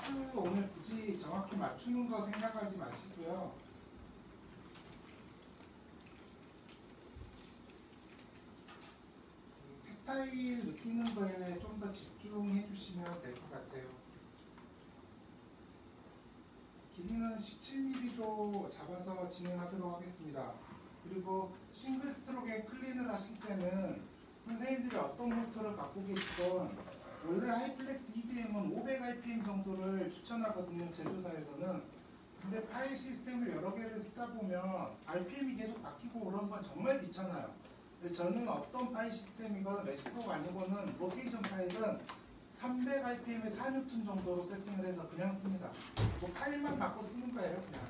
오늘 굳이 정확히 맞추는 거 생각하지 마시고요. 텍타일 느끼는 거에 좀 더 집중해 주시면 될 것 같아요. 길이는 17mm로 잡아서 진행하도록 하겠습니다. 그리고 싱글 스트로크에 클린을 하실 때는 선생님들이 어떤 모터를 갖고 계시건 원래 하이플렉스 EDM은 500rpm 정도를 추천하거든요, 제조사에서는. 근데 파일 시스템을 여러 개를 쓰다 보면 RPM이 계속 바뀌고 그런 건 정말 귀찮아요. 저는 어떤 파일 시스템이건 레시프로가 아니고는 로테이션 파일은 300rpm에 4N 정도로 세팅을 해서 그냥 씁니다. 뭐 파일만 바꿔 쓰는 거예요, 그냥.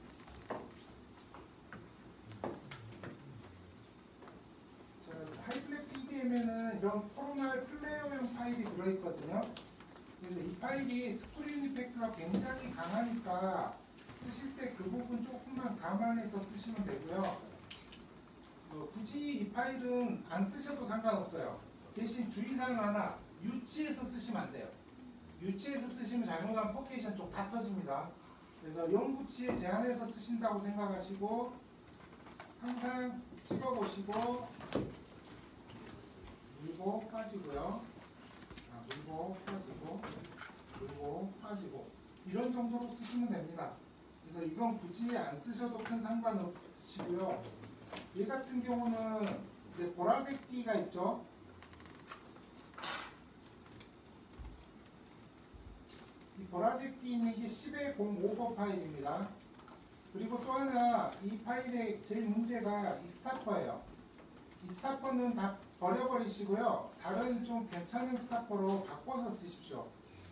자, 하이플렉스 EDM에는 이런 코로날 플레이어용 파일이 들어있거든요. 그래서 이 파일이 스크린 이펙트가 굉장히 강하니까 쓰실 때 그 부분 조금만 감안해서 쓰시면 되고요. 굳이 이 파일은 안 쓰셔도 상관없어요. 대신 주의사항 하나, 유치해서 쓰시면 안 돼요. 유치해서 쓰시면 잘못하면 퍼케이션 쪽 다 터집니다. 그래서 0구치에 제한해서 쓰신다고 생각하시고 항상 찍어보시고 물고 빠지고요. 물고 빠지고 물고 빠지고 이런 정도로 쓰시면 됩니다. 그래서 이건 굳이 안 쓰셔도 큰 상관없으시고요. 얘 같은 경우는 이제 보라색 띠가 있죠. 이 보라색 띠 있는 게 10의 05번 파일입니다. 그리고 또 하나 이 파일의 제일 문제가 이 스타퍼예요. 이 스타퍼는 다 버려버리시고요. 다른 좀 괜찮은 스타퍼로 바꿔서 쓰십시오.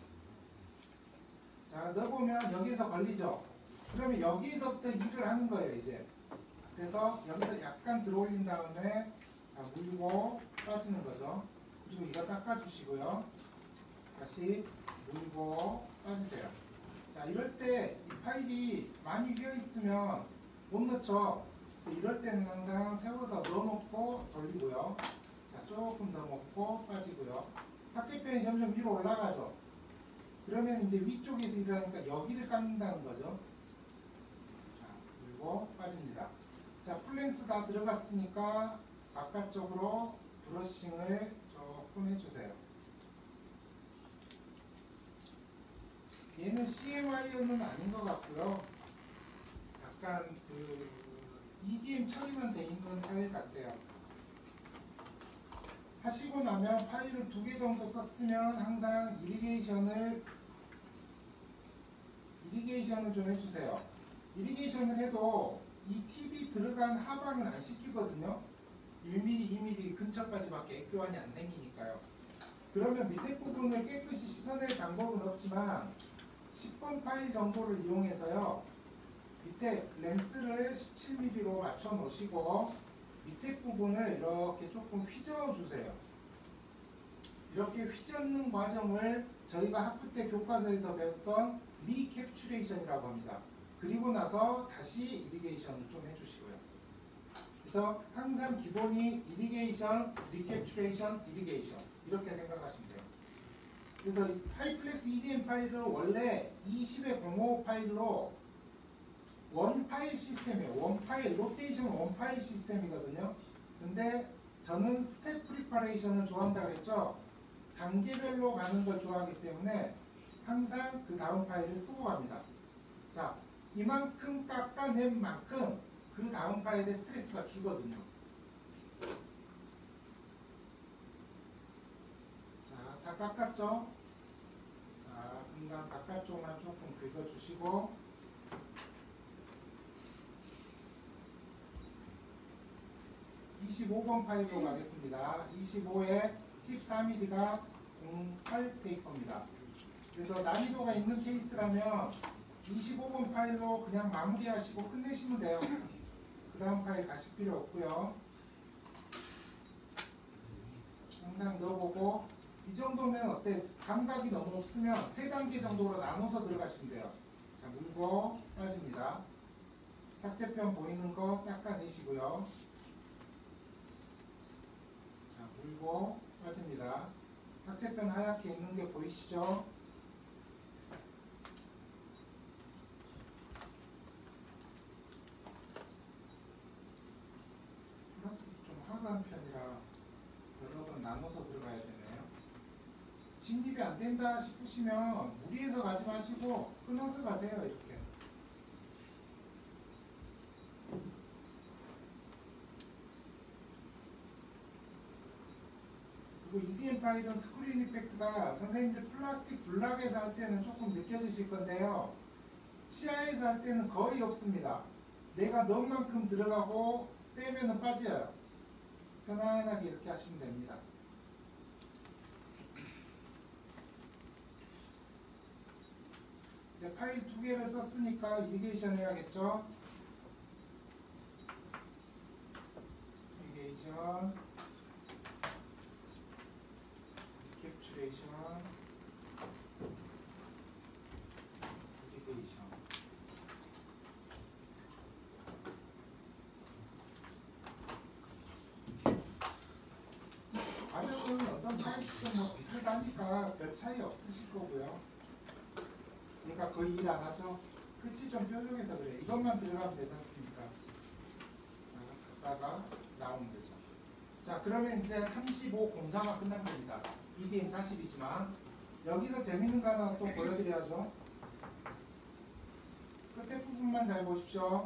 자, 넣어보면 여기에서 걸리죠. 그러면 여기서부터 일을 하는 거예요, 이제. 그래서 여기서 약간 들어올린 다음에 자, 물고 빠지는 거죠. 그리고 이거 닦아주시고요. 다시 물고 빠지세요. 자, 이럴 때 이 파일이 많이 휘어있으면 못 넣죠. 그래서 이럴 때는 항상 세워서 넣어놓고 돌리고요. 자, 조금 더 넣고 빠지고요. 삭제편이 점점 위로 올라가죠. 그러면 이제 위쪽에서 일하니까 여기를 깎는다는 거죠. 자, 물고 빠집니다. 자, 플랭스 다 들어갔으니까 바깥쪽으로 브러싱을 조금 해주세요. 얘는 CMY는 아닌 것 같고요. 약간 그 EDM 처리만 돼 있는 파일 같아요. 하시고 나면 파일을 2개 정도 썼으면 항상 이리게이션을 좀 해주세요. 이리게이션을 해도 이 팁이 들어간 하방은 안 씻기거든요. 1mm, 2mm 근처까지밖에 액교환이 안 생기니까요. 그러면 밑에 부분을 깨끗이 씻어낼 방법은 없지만 10번 파일 정도를 이용해서요. 밑에 렌스를 17mm로 맞춰 놓으시고 밑에 부분을 이렇게 조금 휘저어 주세요. 이렇게 휘젓는 과정을 저희가 하프 때 교과서에서 배웠던 리캡츄레이션이라고 합니다. 그리고 나서 다시 이리게이션을 좀 해주시고요. 그래서 항상 기본이 이리게이션, 리캡츄레이션, 이리게이션 이렇게 생각하시면 돼요. 그래서 하이플렉스 EDM 파일은 원래 20의 05 파일로 원 파일 시스템이에요. 원 파일, 로테이션 원 파일 시스템이거든요. 근데 저는 스텝 프리퍼레이션을 좋아한다고 했죠. 단계별로 가는 걸 좋아하기 때문에 항상 그 다음 파일을 쓰고 갑니다. 자, 이만큼 깎아낸 만큼 그 다음 파일에 스트레스가 줄거든요. 자, 다 깎았죠? 자, 공간 바깥쪽만 조금 긁어주시고 25번 파일로 가겠습니다. 25에 팁 4mm가 08 테이퍼입니다. 그래서 난이도가 있는 케이스라면 25번 파일로 그냥 마무리하시고 끝내시면 돼요. 그 다음 파일 가실 필요 없고요. 항상 넣어보고 이 정도면 어때? 감각이 너무 없으면 3단계 정도로 나눠서 들어가시면 돼요. 자, 물고 빠집니다. 삭제편 보이는 거 닦아내시고요. 자, 물고 빠집니다. 삭제편 하얗게 있는 게 보이시죠? 들어가는 편이라 여러 번 나눠서 들어가야 되네요. 진입이 안 된다 싶으시면 무리해서 가지 마시고 끊어서 가세요. 이렇게. 그리고 EDM 파일은 스크린 이펙트가 선생님들 플라스틱 블락에서 할 때는 조금 느껴지실 건데요. 치아에서 할 때는 거의 없습니다. 내가 넣은 만큼 들어가고 빼면은 빠져요. 편안하게 이렇게 하시면 됩니다. 이제 파일 2개를 썼으니까 이리게이션 해야겠죠? 이리게이션, 캡츄레이션, 이리게이션. 가격은 어떤 파일도 뭐 비슷하니까 별 차이 없으실 거고요. 그러니까 거의 일 안 하죠. 끝이 좀 뾰족해서 그래요. 이것만 들어가면 되지 않습니까? 갔다가 나오면 되죠. 자, 그러면 이제 35 공사가 끝난 겁니다. EDM 40이지만 여기서 재밌는 거 하나 또 보여드려야죠. 끝에 부분만 잘 보십시오.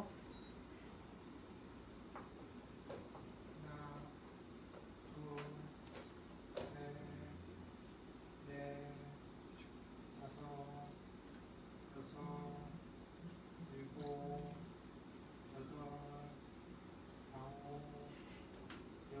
하나, 둘, 셋, 넷, 다섯, 여섯, 일곱, 여덟, 아홉, 열,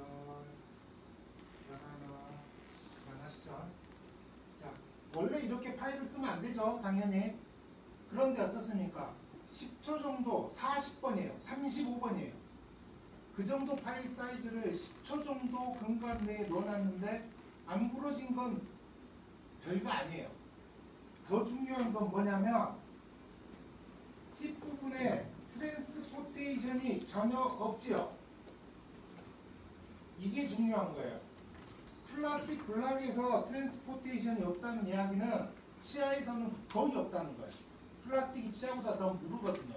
열하나. 그만하시죠. 자, 원래 이렇게 파일을 쓰면 안 되죠, 당연히. 그런데 어떻습니까? 10초 정도, 40번이에요, 35번이에요. 그 정도 파일 사이즈를 10초 정도 공간 내에 넣어놨는데 안 부러진 건 별거 아니에요. 더 중요한 건 뭐냐면 팁 부분에 트랜스포테이션이 전혀 없지요. 이게 중요한 거예요. 플라스틱 블락에서 트랜스포테이션이 없다는 이야기는 치아에서는 거의 없다는 거예요. 플라스틱이 치아보다 더 무르거든요.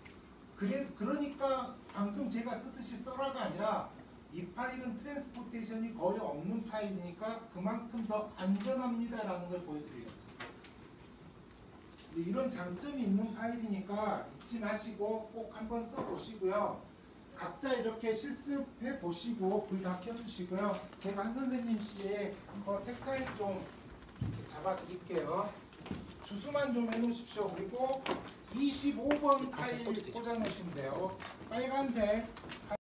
그러니까 방금 제가 쓰듯이 써라가 아니라 이 파일은 트랜스포테이션이 거의 없는 파일이니까 그만큼 더 안전합니다라는 걸 보여드려요. 이런 장점이 있는 파일이니까 잊지 마시고 꼭 한번 써보시고요. 각자 이렇게 실습해 보시고 불 다 켜주시고요. 제가 한 선생님 씨의 텍타일 좀 잡아드릴게요. 주수만 좀 해놓으십시오. 그리고 25번 파일 꽂아 놓으시면 돼요. 빨간색